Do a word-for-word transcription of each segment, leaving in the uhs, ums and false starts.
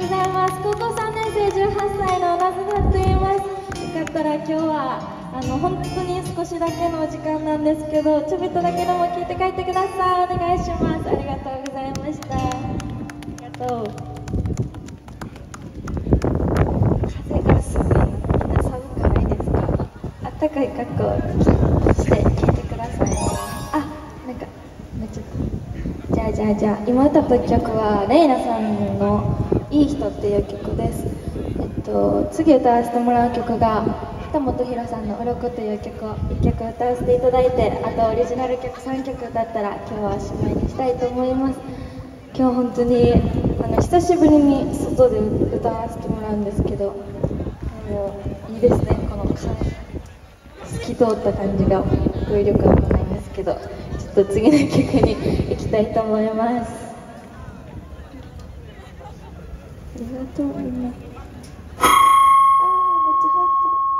ざいます。高校さんねん生じゅうはっさいのなずなと言います。よかったら今日はあの本当に少しだけのお時間なんですけど、ちょびっとだけでも聞いて帰ってください。お願いします。ありがとうございました。ありがとう。風がすごいの。みんな寒くないですか？あったかい格好して聞いてください。あ、なんかめっちゃじゃあじゃあじゃあ今歌った曲はレイナさんの「いい人」っていう曲です。えっと次歌わせてもらう曲が北本裕さんの「鱗」という曲をいっきょく歌わせていただいて、あとオリジナル曲さんきょく歌ったら今日はおしまいにしたいと思います。今日本当にあの久しぶりに外で歌わせてもらうんですけど、もういいですね、この透き通った感じが語彙力はないんですけど、ちょっと次の曲に行きたいと思います。ありがとうみんな。あー、めっちゃ入ってる。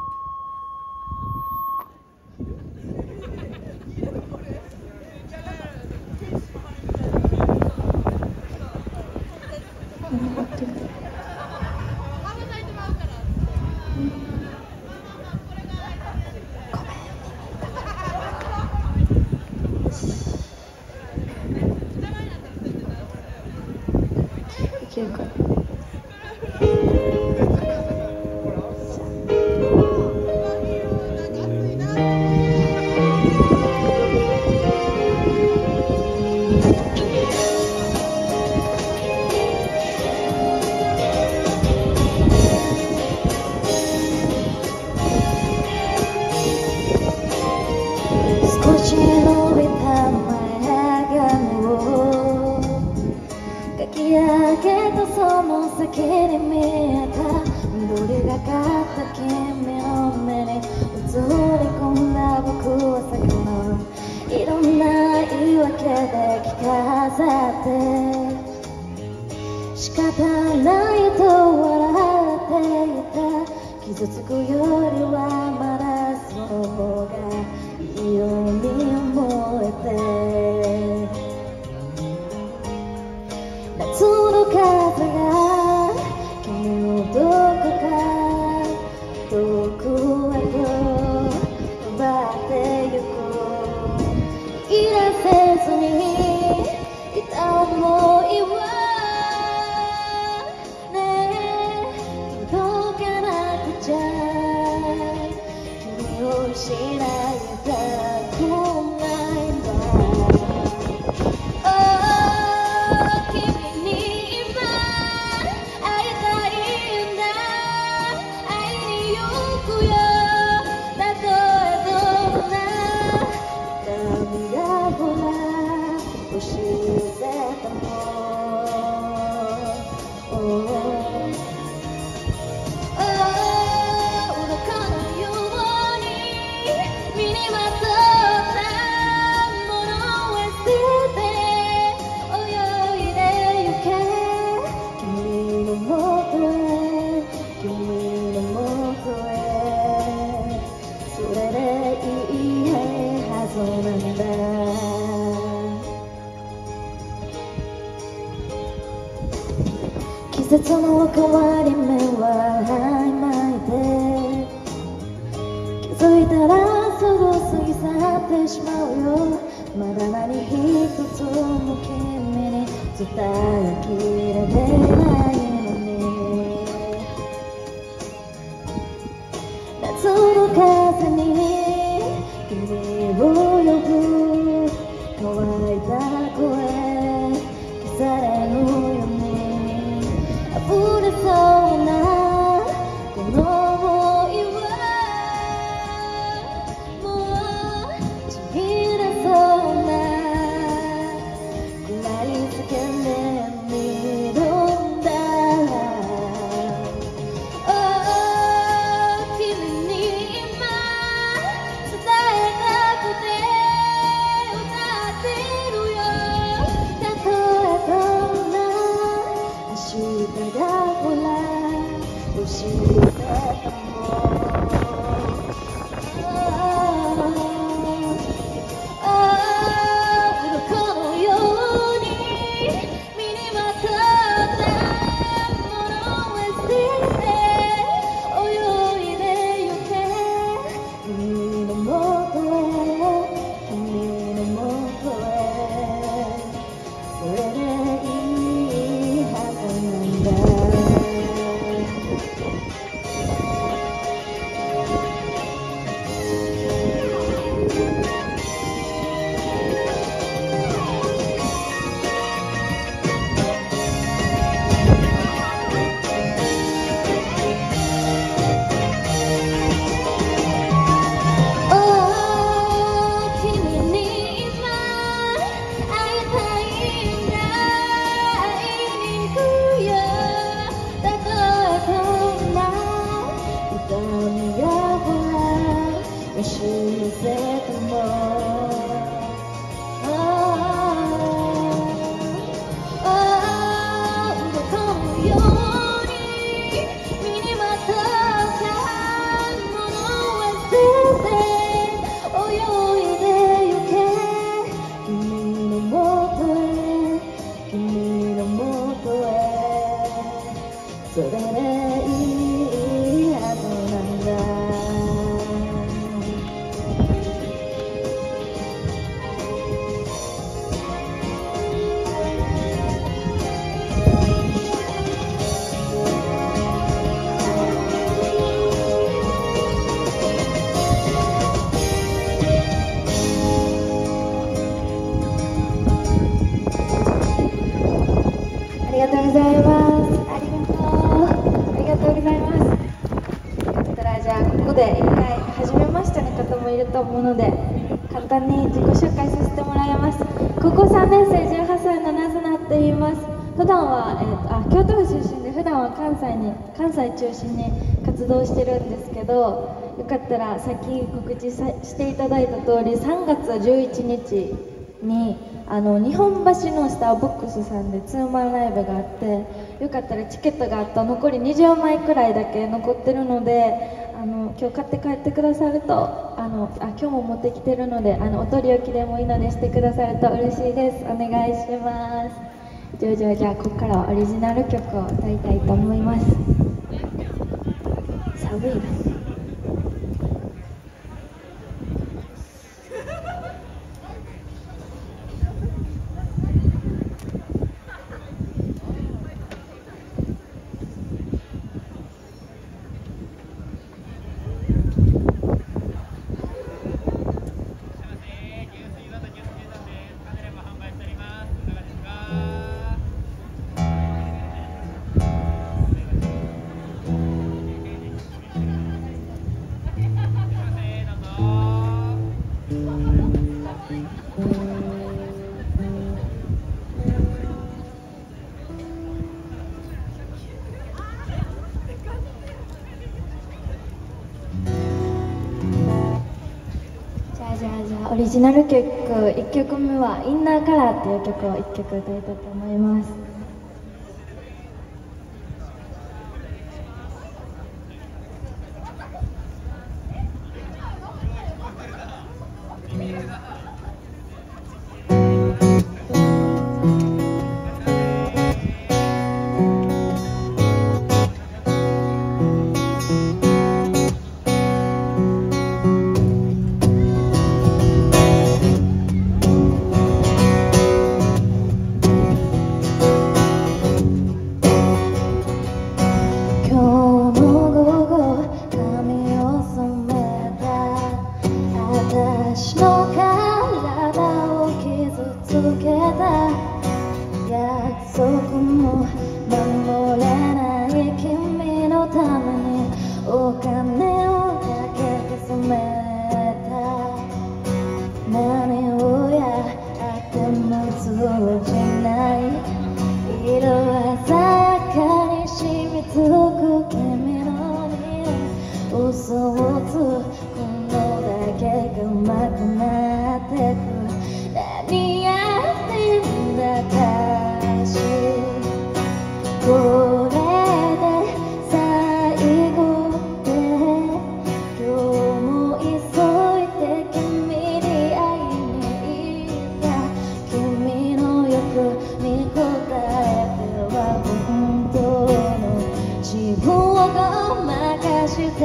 いけるかな。少し伸びた前髪をかき上げたその先に見えた緑がかった君の目に映り込んだ僕は魚いろんな言い訳で着飾って仕方ないと笑っていた。傷つくよりはまだその方がいいように思えて、夏の風が君をどこか遠くへと奪ってゆく。いらせずにいた想いはねえ届かなくちゃ君を失いたくないんだ。季節の変わり目は曖昧で気づいたらすぐ過ぎ去ってしまうよ。まだ何一つも君に伝えきれてないのに、夏の風に君を呼ぶ乾いた声消されぬように溢れそうなこの想いはもうちぎれそうなくらい叫んでみるんだ。Oh、君に今伝えたくて歌ってるよ。たとえどんな明日がほら教えても鱗のように身にまとったように身にまとったものを捨てて泳いでゆけ君のもとへ君のもとへそれでいいはずなんだありがとうございます。ありがとう。ありがとうございます。よかったらじゃあここで一回初めましての方もいると思うので簡単に自己紹介させてもらいます。高校さんねん生じゅうはっさいのなずなって言います。普段は、えー、とあ京都府出身で普段は関西に関西中心に活動してるんですけどよかったらさっき告知さしていただいた通りさんがつじゅういちにちにあの日本橋のスターボックスさんでツーマンライブがあってよかったらチケットがあった残りにじゅうまいくらいだけ残ってるのであの今日買って帰ってくださるとあのあ今日も持ってきてるのであのお取り置きでもいいのでしてくださると嬉しいです。お願いします。じゃあじゃあじゃあここからはオリジナル曲を歌いたいと思います。寒いな。オリジナル曲いっきょくめは「インナーカラー」っていう曲をいっきょく歌いたいと思います。私の体を傷つけた約束も守れない君のためにお金をかけて染めた何をやっても通じない色鮮やかに染みつく君の匂い嘘をつくのだけがうまくなってく何やってんだかしこれで最後で今日も急いで君に会いに行った君の欲に応えては本当の自分をごまかして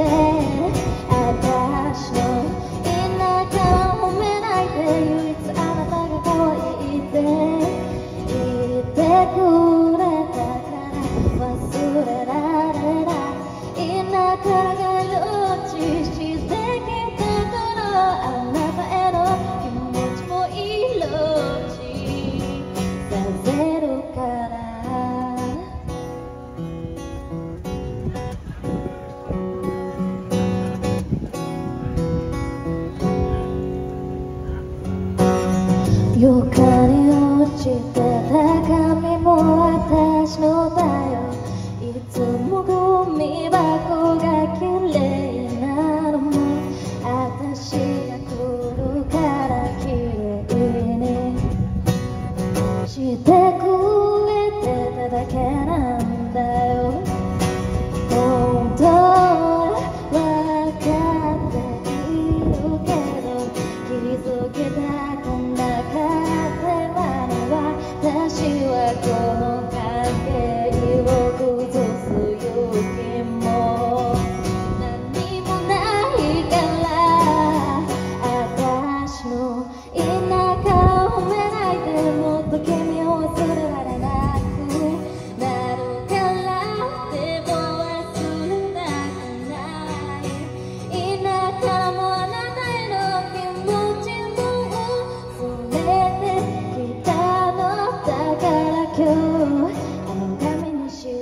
私の田舎を褒めないで唯一あなたが可愛いって言ってくれたから忘れられない田舎が命してきたこのあなたへの気持ちも色させるから床に落ちてた紙も私のだよいつもゴミ箱が綺麗なのも私が来るから綺麗にしてくれてただけなんだ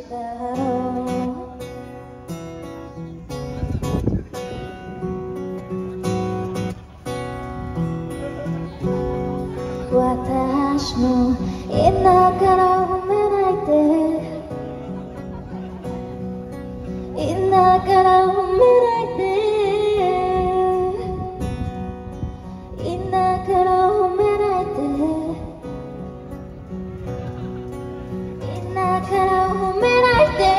したの私の今から褒めないで今から褒めないで今から褒めないで今から褒めないで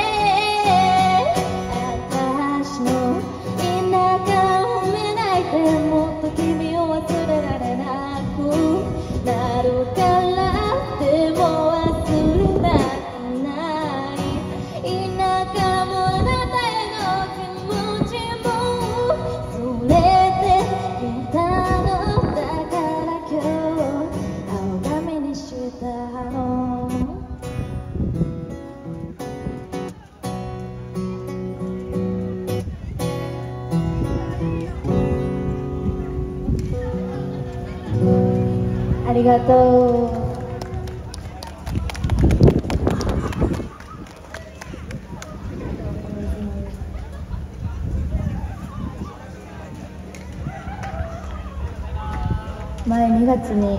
私の今から褒めないでもっと君を忘れられなくなるからでも忘れたくない田舎もあなたへの気持ちもそれで消えたのだから今日青紙にしたのありがとう。前にがつに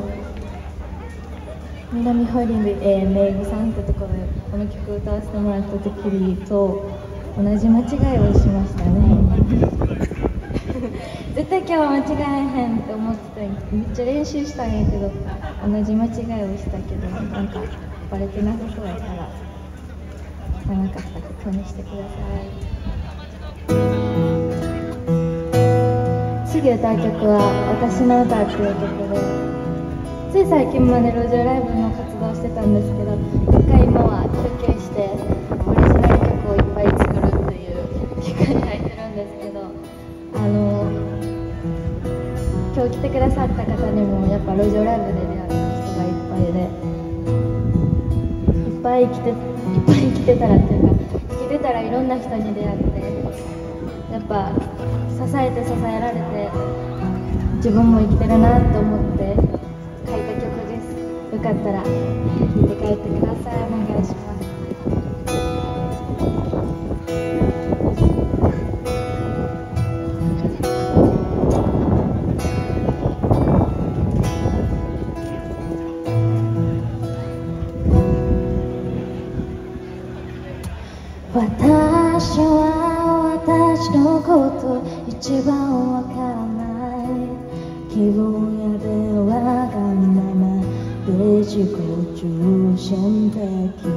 南ホイリング、えー、メイグさんってところでこの曲を歌わせてもらった時と同じ間違いをしましたね絶対今日は間違えへんって思っててめっちゃ練習したんやけど同じ間違いをしたけどなんかバレてなさそうやから汚かったことにしてください。次歌う曲は「私の歌」っていう曲でつい最近まで路上ライブの活動をしてたんですけど一回今は休憩してオリジナル曲をいっぱい作るっていう期間に入ってるんですけどあの今日来てくださった方にもやっぱ路上ライブで出会った人がいっぱいでいっぱい来ていっぱい来てたらっていうか来てたらいろんな人に出会ってやっぱ支えて支えられて自分も生きてるなと思って書いた曲です。よかったら聴いて帰ってください。お願いします。私は私のこと一番わからない気分やでわがままで自己中心的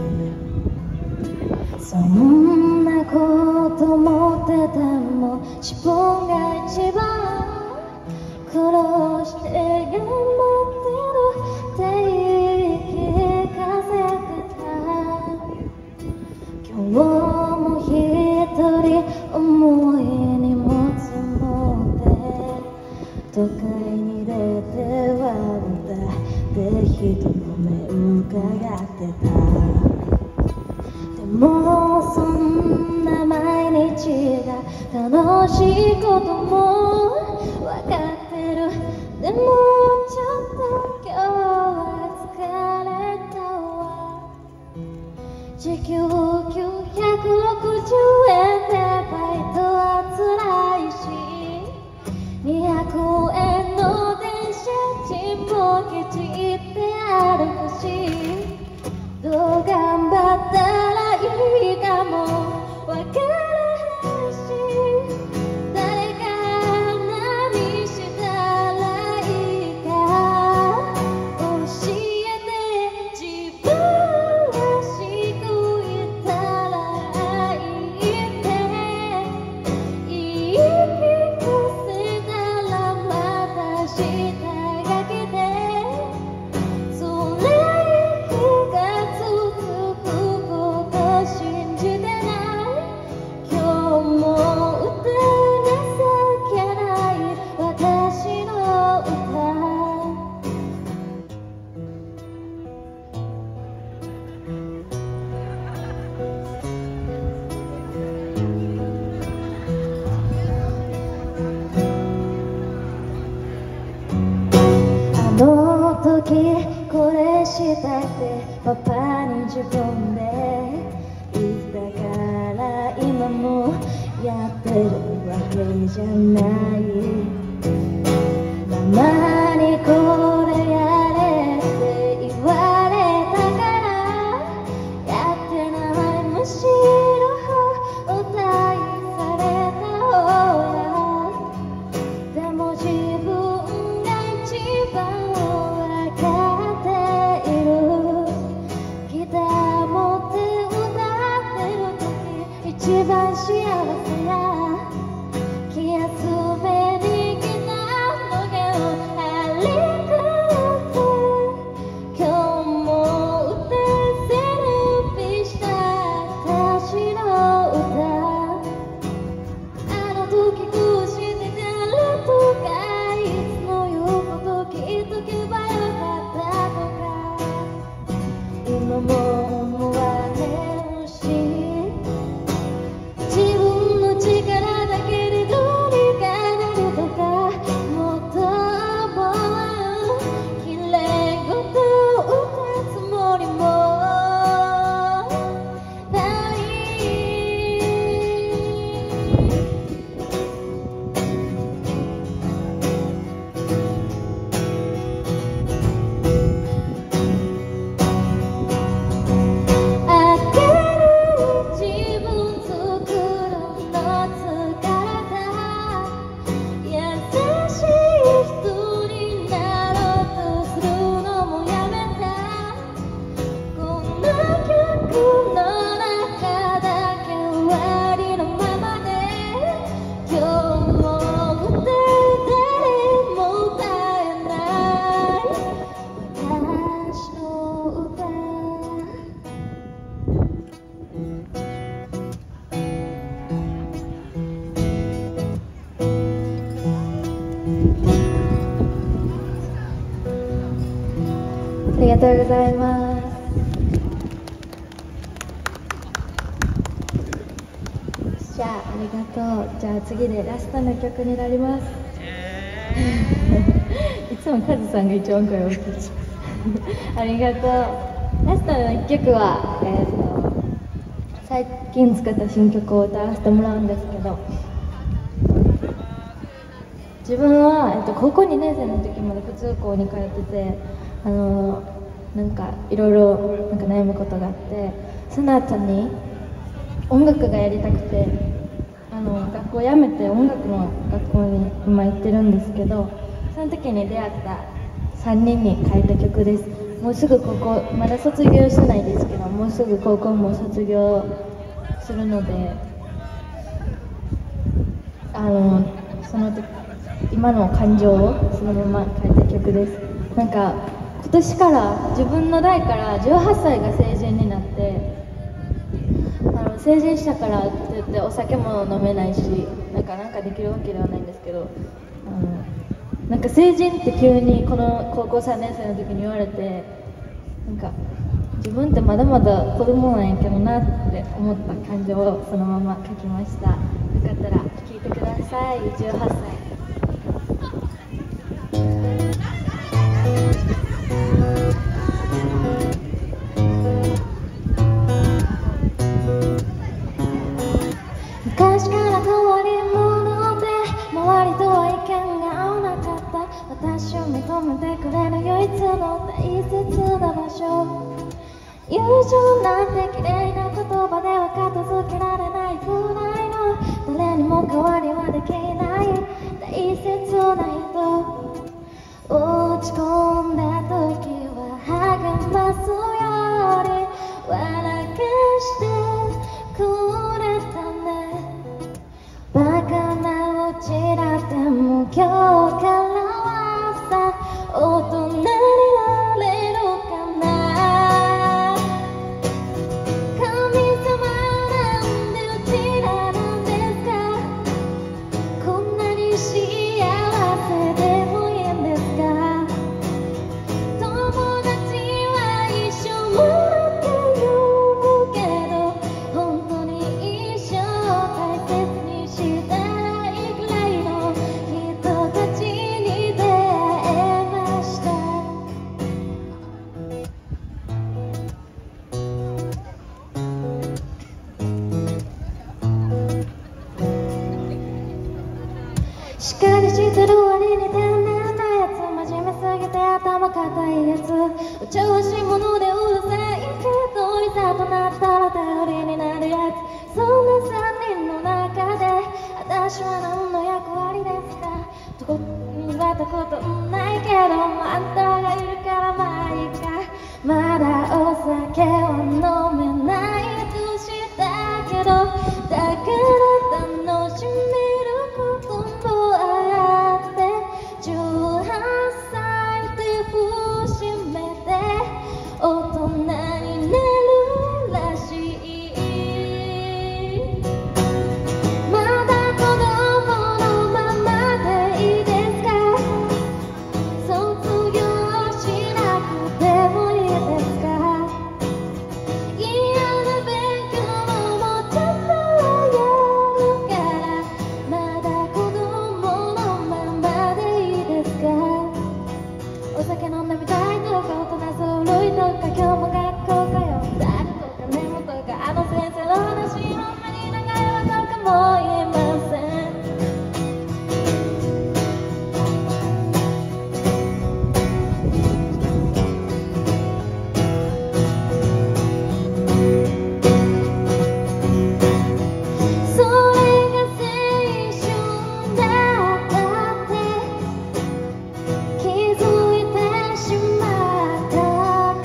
そんなこと思ってても自分が一番苦労して頑張ってるって言い聞かせてた今日も一人重い荷物持って都会に出ては歌で人の目伺ってたでもそんな毎日が楽しいことも分かってるでもちょっと今日は疲れたわ時給きゅうひゃくろくじゅうえんでバイトは辛いしにひゃくえんの電車賃もケチって歩くしどう頑張ったらいいかもわからへんし誰が何したらいいか教えて自分らしくいたらいいって言い聞かせたらまた下書きでそれ以上が続くこと信じてない今日も歌情けない私の歌あの時これしたってパパに自分で言っせるわけじゃない。ママにこれやれって言われたからやってない。むしろお題された方や。でも自分が一番分かっている。ギター持って歌ってる時一番幸せや。気休めに来たのけをありがとう。今日も歌せるピした私の歌。あの時こうしてたらとかいつの言うこと聞いとけばよかったとか今も思われるし、自分の力だけでどうにかなるとかもっと思う。きれいごと歌うつもりもない。あける自分作るの疲れた。優しい人になろうとするのもやめた。この曲の中だけ終わりのままで今日も歌誰も歌えない私の歌。ありがとうございます。じゃあ、ありがとう。じゃあ次でラストの曲になります。いつもカズさんが一番声大きい。ありがとう。ラストのいっきょくは、えーと最近作った新曲を歌わせてもらうんですけど、自分は、えっと、高校にねん生の時まで普通校に通ってて、あのなんかいろいろなんか悩むことがあって、その後に音楽がやりたくて、あの学校辞めて音楽の学校に今行ってるんですけど、その時に出会ったさんにんに書いた曲です。もうすぐ高校、まだ卒業してないですけど、もうすぐ高校も卒業するので、あのその時今の感情をそのまま書いた曲です。なんか今年から自分の代からじゅうはっさいが成人になって、あの成人したからって言ってお酒も飲めないし、なんかなんかできるわけではないんですけど、あのなんか成人って急にこの高校さんねん生の時に言われて、なんか自分ってまだまだ子供なんやけどなって思った感情をそのまま書きました。よかったら聴いてください。じゅうはっさい。昔から変わり者で周りとは意見が合わなかった。私を認めてくれる唯一の大切な場所。友情なんて綺麗な言葉では片付けられないくらいの、誰にも代わりはできない大切な人。落ち込んだ時は励ますより笑かしてくれたね。バカなうちだっても今日からはさ大人になれるかな。 かりしてる割に天然なやつ、真面目すぎて頭固いやつ、お調子者でうるさいけどいざとなったら頼りになるやつ。そんなさんにんの中で私は何の役割ですか。どこにはたことないけど、あんたがいるからまあいいか。まだお酒は飲めない年だけど、だから楽しめることもあって、じゅうはっさいで節目で大人になるらしい。まだ子供のままでいいですか。卒業しなくてもいいですか。嫌な勉強もちょっとはやるから、まだ子供のままでいいですか。お酒飲んでみたいとか、大人揃いとか、今日も学校かよ誰とかメモとか、あの先生の話ほんまに長いわとかも言えません。それが青春だったって気づいてしまったから、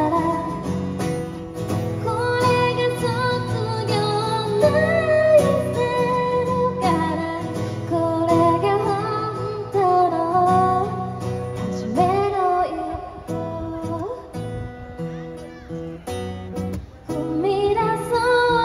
これが卒業ないしてるから、これが本当の初めの一歩。踏み出そう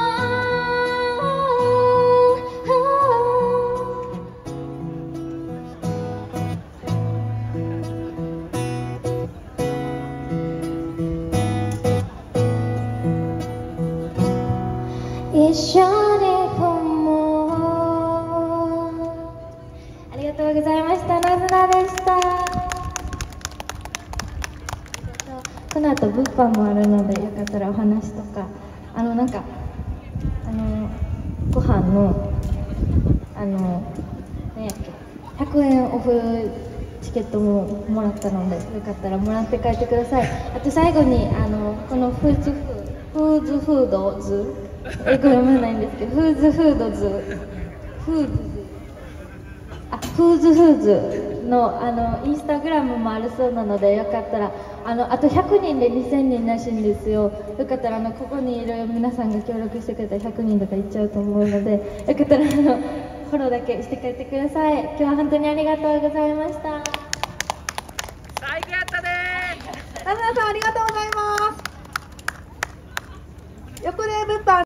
一緒に踏もう。ありがとうございました。なずなでした。この後物販もあるので、よかったらお話とか、あのなんかあのご飯のあの何やっけひゃくえんオフチケットももらったので、よかったらもらって帰ってください。あと最後にあのこのフーズフーフーズフードズ英語読めないんですけど、フーズフードズフーズあフーズフーズのあのインスタグラムもあるそうなので、よかったらあのあとひゃくにんでにせんにんらしいんですよ。よかったらあのここにいる皆さんが協力してくれたらひゃくにんとかいっちゃうと思うので、よかったらあのフォローだけして帰ってください。今日は本当にありがとうございました。 最高やったねー。 ナズナさんありがとうございます。横です。